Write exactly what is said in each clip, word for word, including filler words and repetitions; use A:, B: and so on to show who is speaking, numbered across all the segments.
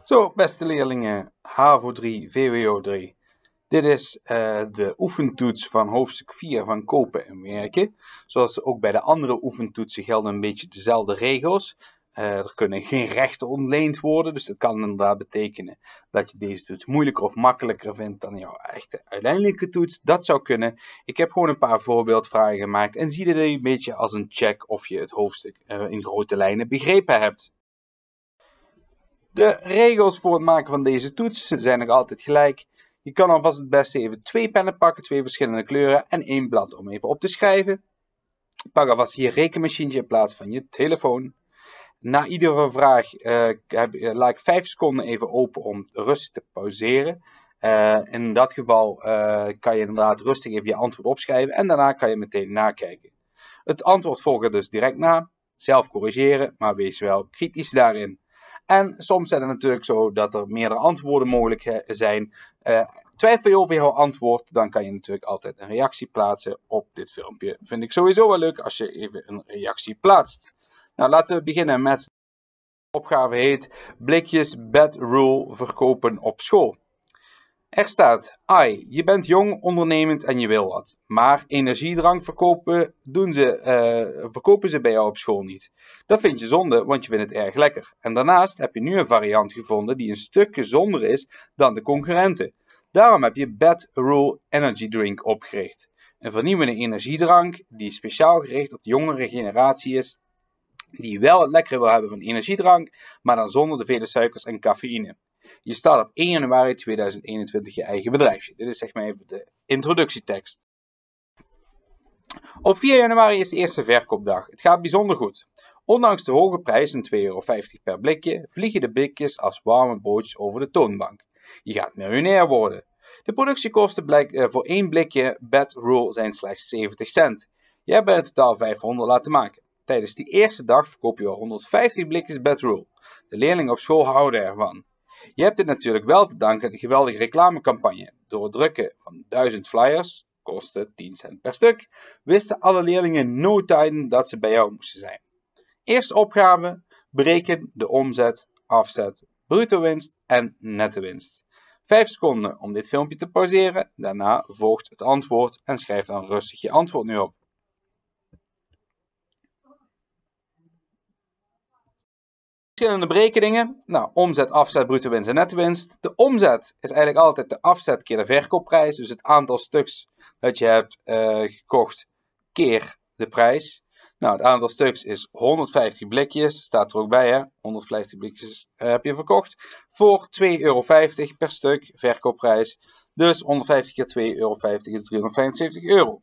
A: Zo, beste leerlingen, HAVO drie, V W O drie. Dit is uh, de oefentoets van hoofdstuk vier van kopen en werken. Zoals ook bij de andere oefentoetsen gelden een beetje dezelfde regels. Uh, er kunnen geen rechten ontleend worden, dus dat kan inderdaad betekenen dat je deze toets moeilijker of makkelijker vindt dan jouw echte uiteindelijke toets. Dat zou kunnen. Ik heb gewoon een paar voorbeeldvragen gemaakt en zie dit een beetje als een check of je het hoofdstuk uh, in grote lijnen begrepen hebt. De regels voor het maken van deze toets zijn nog altijd gelijk. Je kan alvast het beste even twee pennen pakken, twee verschillende kleuren en één blad om even op te schrijven. Pak alvast je rekenmachientje in plaats van je telefoon. Na iedere vraag uh, heb, uh, laat ik vijf seconden even open om rustig te pauzeren. Uh, in dat geval uh, kan je inderdaad rustig even je antwoord opschrijven en daarna kan je meteen nakijken. Het antwoord volgt er dus direct na. Zelf corrigeren, maar wees wel kritisch daarin. En soms zijn het natuurlijk zo dat er meerdere antwoorden mogelijk zijn. Uh, twijfel je over jouw antwoord, dan kan je natuurlijk altijd een reactie plaatsen op dit filmpje. Vind ik sowieso wel leuk als je even een reactie plaatst. Nou, laten we beginnen met de opgave heet blikjes bed rule verkopen op school. Er staat, ai, je bent jong, ondernemend en je wil wat. Maar energiedrank verkopen, doen ze, uh, verkopen ze bij jou op school niet. Dat vind je zonde, want je vindt het erg lekker. En daarnaast heb je nu een variant gevonden die een stuk gezonder is dan de concurrenten. Daarom heb je Bed Rule Energy Drink opgericht. Een vernieuwende energiedrank die speciaal gericht op de jongere generatie is. Die wel het lekkere wil hebben van energiedrank, maar dan zonder de vele suikers en cafeïne. Je start op één januari tweeduizend eenentwintig je eigen bedrijfje. Dit is zeg maar even de introductietekst. Op vier januari is de eerste verkoopdag. Het gaat bijzonder goed. Ondanks de hoge prijs van twee euro vijftig per blikje, vliegen de blikjes als warme broodjes over de toonbank. Je gaat miljonair worden. De productiekosten blijk, uh, voor één blikje Bed Rule zijn slechts zeventig cent. Je hebt er in totaal vijfhonderd laten maken. Tijdens die eerste dag verkoop je al honderdvijftig blikjes Bed Rule. De leerlingen op school houden ervan. Je hebt dit natuurlijk wel te danken aan de geweldige reclamecampagne. Door het drukken van duizend flyers, kostte tien cent per stuk, wisten alle leerlingen no time dat ze bij jou moesten zijn. Eerste opgave, bereken de omzet, afzet, bruto winst en netto winst. vijf seconden om dit filmpje te pauzeren, daarna volgt het antwoord en schrijf dan rustig je antwoord nu op. Verschillende berekeningen. Nou, omzet, afzet, bruto winst en netto winst. De omzet is eigenlijk altijd de afzet keer de verkoopprijs. Dus het aantal stuks dat je hebt uh, gekocht keer de prijs. Nou, het aantal stuks is honderdvijftig blikjes. Staat er ook bij, hè. honderdvijftig blikjes uh, heb je verkocht. Voor twee euro vijftig per stuk verkoopprijs. Dus honderdvijftig keer twee euro vijftig is driehonderdvijfenzeventig euro.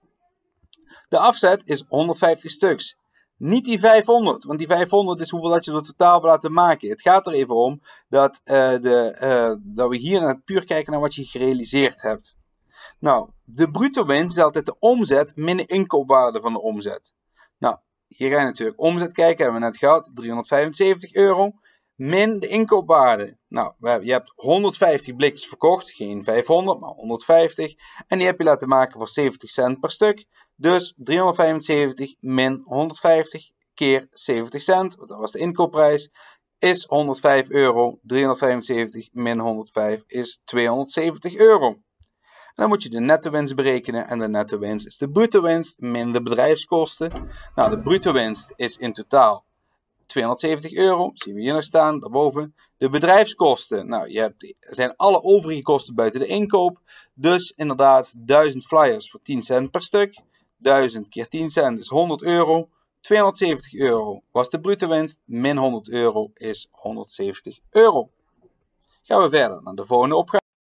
A: De afzet is honderdvijftig stuks. Niet die vijfhonderd, want die vijfhonderd is hoeveel dat je er totaal wil laten maken. Het gaat er even om dat, uh, de, uh, dat we hier naar puur kijken naar wat je gerealiseerd hebt. Nou, de bruto winst is altijd de omzet min de inkoopwaarde van de omzet. Nou, hier ga je natuurlijk omzet kijken, hebben we net gehad, driehonderdvijfenzeventig euro, min de inkoopwaarde. Nou, je hebt honderdvijftig blikjes verkocht, geen vijfhonderd, maar honderdvijftig. En die heb je laten maken voor zeventig cent per stuk. Dus driehonderdvijfenzeventig min honderdvijftig keer zeventig cent, dat was de inkoopprijs, is honderdvijf euro. driehonderdvijfenzeventig min honderdvijf is tweehonderdzeventig euro. En dan moet je de netto winst berekenen en de netto winst is de bruto winst min de bedrijfskosten. Nou, de bruto winst is in totaal tweehonderdzeventig euro, zien we hier nog staan, daarboven. De bedrijfskosten, nou, je hebt, er zijn alle overige kosten buiten de inkoop. Dus inderdaad duizend flyers voor tien cent per stuk. duizend keer tien cent is honderd euro. tweehonderdzeventig euro was de bruto winst, min honderd euro is honderdzeventig euro. Gaan we verder naar de volgende opgave.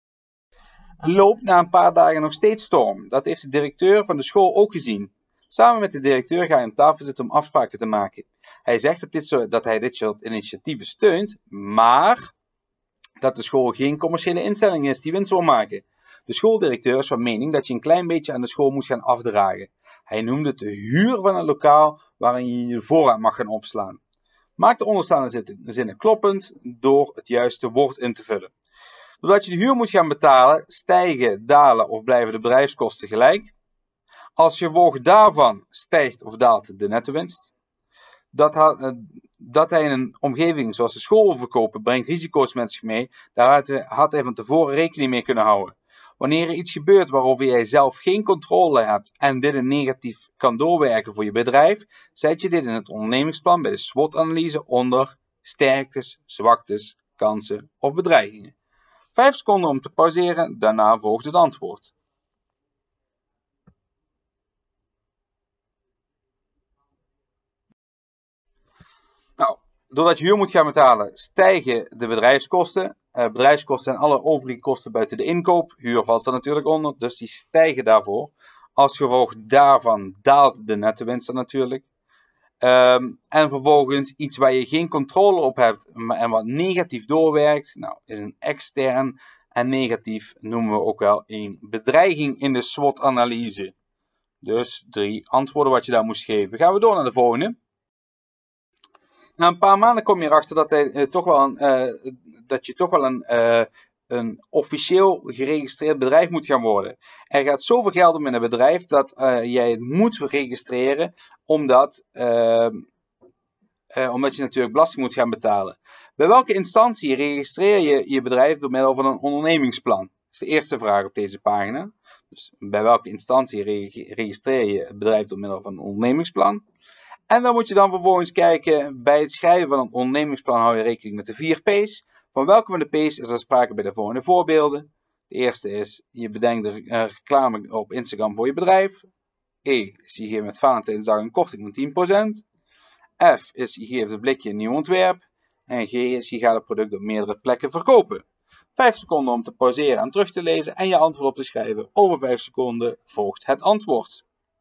A: Loopt na een paar dagen nog steeds storm. Dat heeft de directeur van de school ook gezien. Samen met de directeur ga je aan tafel zitten om afspraken te maken. Hij zegt dat, dit soort, dat hij dit soort initiatieven steunt, maar dat de school geen commerciële instelling is die winst wil maken. De schooldirecteur is van mening dat je een klein beetje aan de school moet gaan afdragen. Hij noemde het de huur van een lokaal waarin je je voorraad mag gaan opslaan. Maak de onderstaande zinnen kloppend door het juiste woord in te vullen. Doordat je de huur moet gaan betalen, stijgen, dalen of blijven de bedrijfskosten gelijk. Als gevolg daarvan stijgt of daalt de netto winst. Dat, dat hij in een omgeving zoals de school wil verkopen, brengt risico's met zich mee. Daar had hij, had hij van tevoren rekening mee kunnen houden. Wanneer er iets gebeurt waarover jij zelf geen controle hebt en dit een negatief kan doorwerken voor je bedrijf, zet je dit in het ondernemingsplan bij de SWOT-analyse onder sterktes, zwaktes, kansen of bedreigingen. Vijf seconden om te pauzeren, daarna volgt het antwoord. Nou, doordat je huur moet gaan betalen, stijgen de bedrijfskosten. Uh, bedrijfskosten zijn alle overige kosten buiten de inkoop. Huur valt er natuurlijk onder, dus die stijgen daarvoor. Als gevolg daarvan daalt de netto-winst natuurlijk. Um, en vervolgens iets waar je geen controle op hebt en wat negatief doorwerkt, nou, is een extern en negatief noemen we ook wel een bedreiging in de SWOT-analyse. Dus drie antwoorden wat je daar moest geven. Gaan we door naar de volgende. Na een paar maanden kom je erachter dat, hij, uh, toch wel een, uh, dat je toch wel een, uh, een officieel geregistreerd bedrijf moet gaan worden. Er gaat zoveel geld om in een bedrijf dat uh, jij het moet registreren, omdat, uh, uh, omdat je natuurlijk belasting moet gaan betalen. Bij welke instantie registreer je je bedrijf door middel van een ondernemingsplan? Dat is de eerste vraag op deze pagina. Dus bij welke instantie registreer je het bedrijf door middel van een ondernemingsplan? En dan moet je dan vervolgens kijken, bij het schrijven van een ondernemingsplan hou je rekening met de vier P's. Van welke van de P's is er sprake bij de volgende voorbeelden? De eerste is, je bedenkt de uh, reclame op Instagram voor je bedrijf. E is, je geeft met Valentijnsdag een korting van tien procent. F is, je geeft een blikje een nieuw ontwerp. En G is, je gaat het product op meerdere plekken verkopen. vijf seconden om te pauzeren en terug te lezen en je antwoord op te schrijven. Over vijf seconden volgt het antwoord.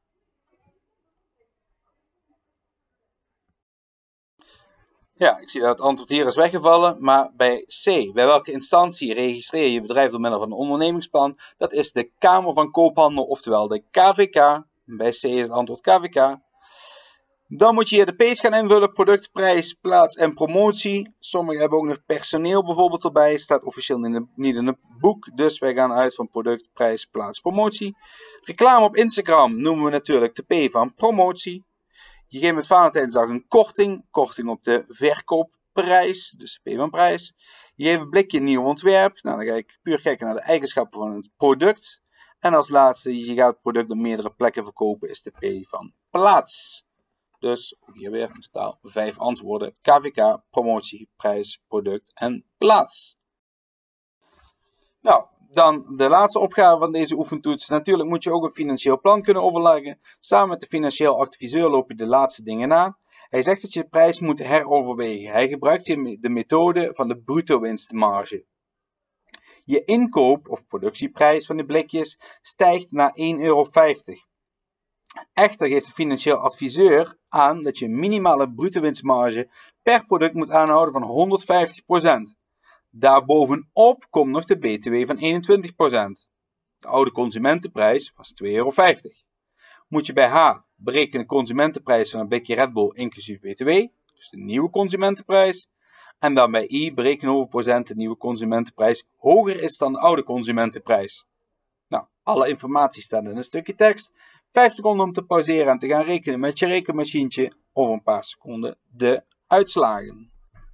A: Ja, ik zie dat het antwoord hier is weggevallen, maar bij C, bij welke instantie registreer je je bedrijf door middel van een ondernemingsplan? Dat is de Kamer van Koophandel, oftewel de K V K. Bij C is het antwoord K V K. Dan moet je hier de P's gaan invullen, product, prijs, plaats en promotie. Sommigen hebben ook nog personeel bijvoorbeeld erbij, staat officieel in de, niet in het boek, dus wij gaan uit van product, prijs, plaats, promotie. Reclame op Instagram noemen we natuurlijk de P van promotie. Je geeft met Valentijnsdag een korting, korting op de verkoopprijs, dus de P van prijs. Je geeft een blikje nieuw ontwerp, nou dan ga ik puur kijken naar de eigenschappen van het product. En als laatste, je gaat het product op meerdere plekken verkopen, is de P van plaats. Dus ook hier weer in totaal vijf antwoorden, K V K, promotie, prijs, product en plaats. Nou, dan de laatste opgave van deze oefentoets. Natuurlijk moet je ook een financieel plan kunnen overleggen. Samen met de financieel adviseur loop je de laatste dingen na. Hij zegt dat je de prijs moet heroverwegen. Hij gebruikt de methode van de bruto winstmarge. Je inkoop of productieprijs van de blikjes stijgt naar één euro vijftig. Echter geeft de financieel adviseur aan dat je een minimale bruto winstmarge per product moet aanhouden van honderdvijftig procent. Daarbovenop komt nog de B T W van eenentwintig procent. De oude consumentenprijs was twee euro vijftig. Moet je bij H berekenen de consumentenprijs van een blikje Red Bull inclusief B T W, dus de nieuwe consumentenprijs. En dan bij I berekenen hoeveel procent de nieuwe consumentenprijs hoger is dan de oude consumentenprijs. Nou, alle informatie staat in een stukje tekst. vijf seconden om te pauzeren en te gaan rekenen met je rekenmachientje. Over een paar seconden de uitslagen.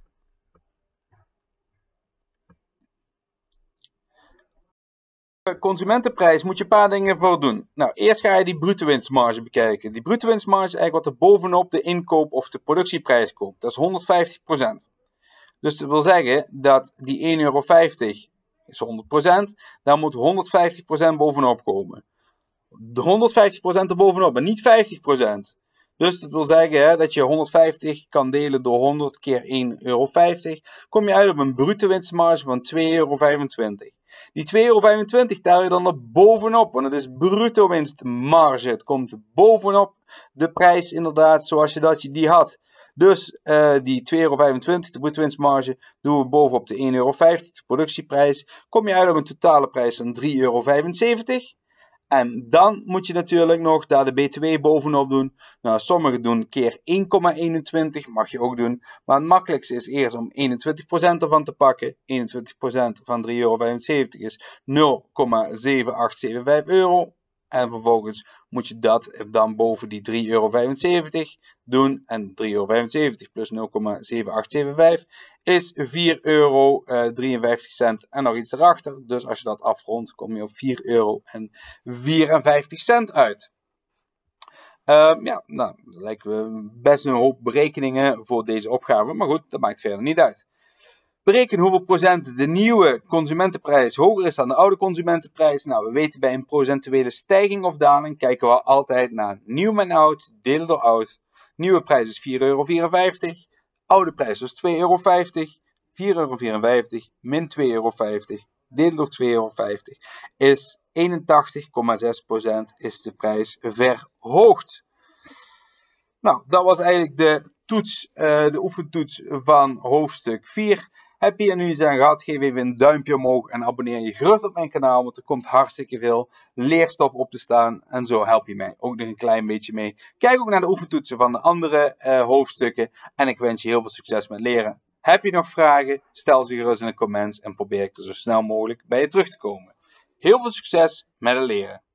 A: Consumentenprijs moet je een paar dingen voor doen. Nou, eerst ga je die bruto winstmarge bekijken. Die bruto winstmarge is eigenlijk wat er bovenop de inkoop of de productieprijs komt. Dat is honderdvijftig procent. Dus dat wil zeggen dat die één euro vijftig is honderd procent. Daar moet honderdvijftig procent bovenop komen. De honderdvijftig procent erbovenop en niet vijftig procent. Dus dat wil zeggen hè, dat je honderdvijftig kan delen door honderd keer één euro vijftig. Kom je uit op een bruto winstmarge van twee euro vijfentwintig. Die twee euro vijfentwintig tel je dan er bovenop, want het is bruto winstmarge. Het komt bovenop de prijs inderdaad zoals je dat je die had. Dus uh, die twee euro vijfentwintig, de bruto winstmarge, doen we bovenop de één euro vijftig, de productieprijs. Kom je uit op een totale prijs van drie euro vijfenzeventig. En dan moet je natuurlijk nog daar de B T W bovenop doen. Nou, sommigen doen keer één komma eenentwintig, mag je ook doen. Maar het makkelijkste is eerst om eenentwintig procent ervan te pakken. eenentwintig procent van drie euro vijfenzeventig is nul komma zeven acht zeven vijf euro. En vervolgens moet je dat dan boven die drie euro vijfenzeventig doen. En drie euro vijfenzeventig plus nul komma zeven acht zeven vijf is vier euro drieënvijftig en nog iets erachter. Dus als je dat afrondt, kom je op vier euro vierenvijftig uit. Uh, ja, nou, dat lijken we best een hoop berekeningen voor deze opgave. Maar goed, dat maakt verder niet uit. Bereken hoeveel procent de nieuwe consumentenprijs hoger is dan de oude consumentenprijs. Nou, we weten bij een procentuele stijging of daling kijken we altijd naar nieuw min oud, delen door oud. Nieuwe prijs is vier euro vierenvijftig, oude prijs is twee euro vijftig, vier euro vierenvijftig min twee euro vijftig, delen door twee euro vijftig is eenentachtig komma zes procent is de prijs verhoogd. Nou, dat was eigenlijk de toets, uh, de oefentoets van hoofdstuk vier. Heb je er nu iets aan gehad, geef even een duimpje omhoog en abonneer je gerust op mijn kanaal, want er komt hartstikke veel leerstof op te staan en zo help je mij ook nog een klein beetje mee. Kijk ook naar de oefentoetsen van de andere uh, hoofdstukken en ik wens je heel veel succes met leren. Heb je nog vragen, stel ze gerust in de comments en probeer ik er zo snel mogelijk bij je terug te komen. Heel veel succes met het leren!